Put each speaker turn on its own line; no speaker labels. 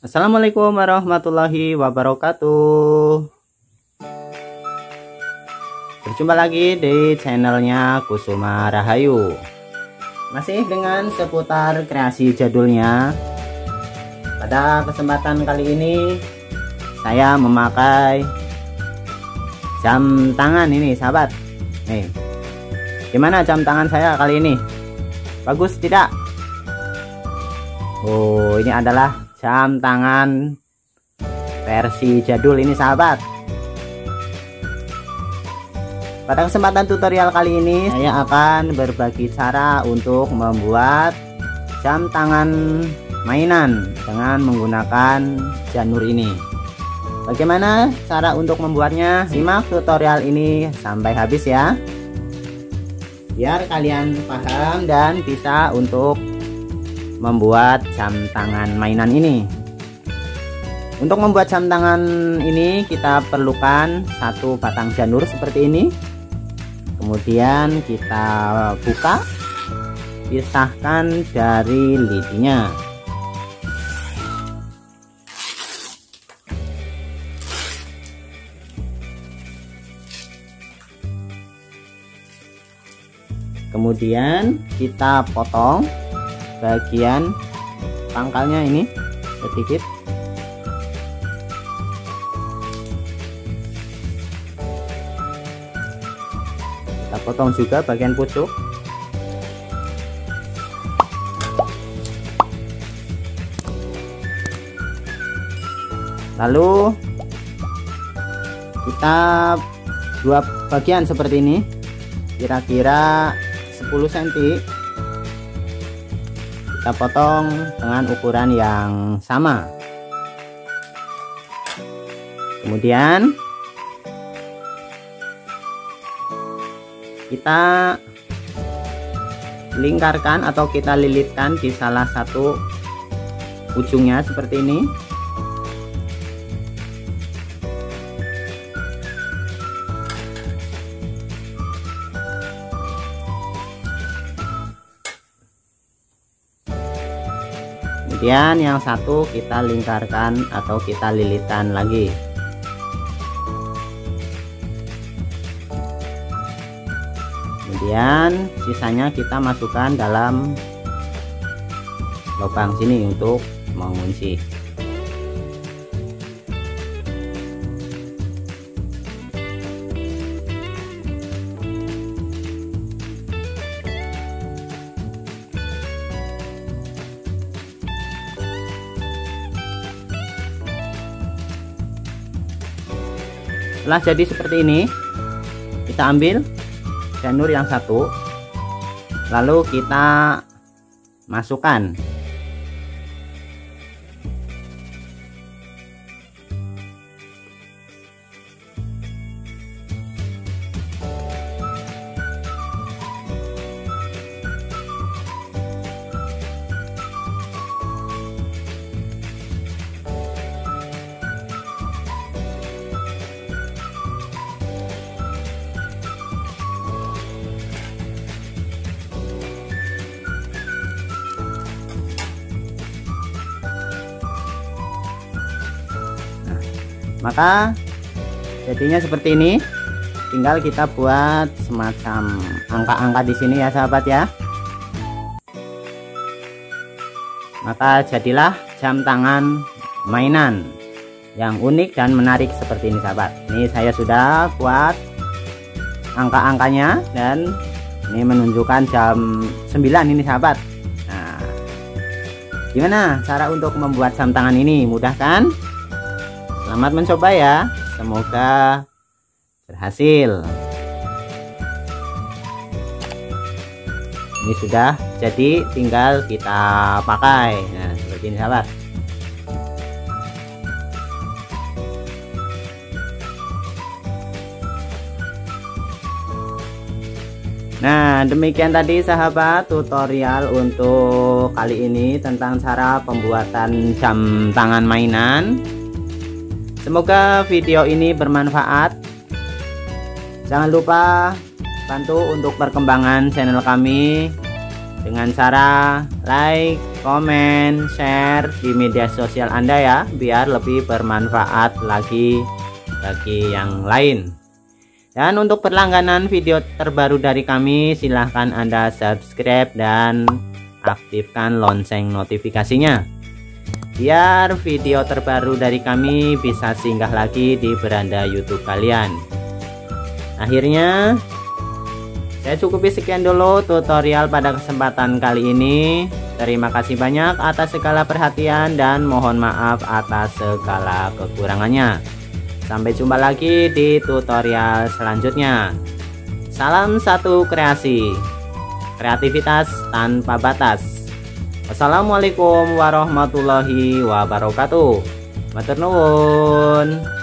Assalamualaikum warahmatullahi wabarakatuh. Berjumpa lagi di channelnya Kusuma Rahayu. Masih dengan seputar kreasi jadulnya. Pada kesempatan kali ini saya memakai jam tangan ini, sahabat. Nih, gimana jam tangan saya kali ini? Bagus tidak? Oh, ini adalah jam tangan versi jadul ini, sahabat. Pada kesempatan tutorial kali ini saya akan berbagi cara untuk membuat jam tangan mainan dengan menggunakan janur ini. Bagaimana cara untuk membuatnya? Simak tutorial ini sampai habis ya, biar kalian paham dan bisa untuk membuat jam tangan mainan ini. Untuk membuat jam tangan ini kita perlukan satu batang janur seperti ini. Kemudian kita buka, pisahkan dari lidinya. Kemudian kita potong bagian pangkalnya ini sedikit. Kita potong juga bagian pucuk. Lalu kita dua bagian seperti ini, kira-kira 10 cm. Kita potong dengan ukuran yang sama. Kemudian kita lingkarkan atau kita lilitkan di salah satu ujungnya seperti ini. Kemudian yang satu kita lingkarkan atau kita lilitkan lagi. Kemudian sisanya kita masukkan dalam lubang sini untuk mengunci. Setelah jadi seperti ini, kita ambil janur yang satu, lalu kita masukkan. Maka jadinya seperti ini. Tinggal kita buat semacam angka-angka di sini ya, sahabat ya. Maka jadilah jam tangan mainan yang unik dan menarik seperti ini, sahabat. Ini saya sudah buat angka-angkanya dan ini menunjukkan jam 9 ini, sahabat. Nah, gimana cara untuk membuat jam tangan ini? Mudah kan? Selamat mencoba ya, semoga berhasil. Ini sudah jadi, tinggal kita pakai. Nah, seperti ini, sahabat. Nah, demikian tadi sahabat tutorial untuk kali ini tentang cara pembuatan jam tangan mainan. Semoga video ini bermanfaat. Jangan lupa bantu untuk perkembangan channel kami dengan cara like, komen, share di media sosial Anda ya, biar lebih bermanfaat lagi bagi yang lain. Dan untuk berlangganan video terbaru dari kami, silahkan Anda subscribe dan aktifkan lonceng notifikasinya, biar video terbaru dari kami bisa singgah lagi di beranda YouTube kalian. Akhirnya saya cukupi sekian dulu tutorial pada kesempatan kali ini. Terima kasih banyak atas segala perhatian dan mohon maaf atas segala kekurangannya. Sampai jumpa lagi di tutorial selanjutnya. Salam satu kreasi, kreativitas tanpa batas. Wassalamualaikum warahmatullahi wabarakatuh. Matur nuwun.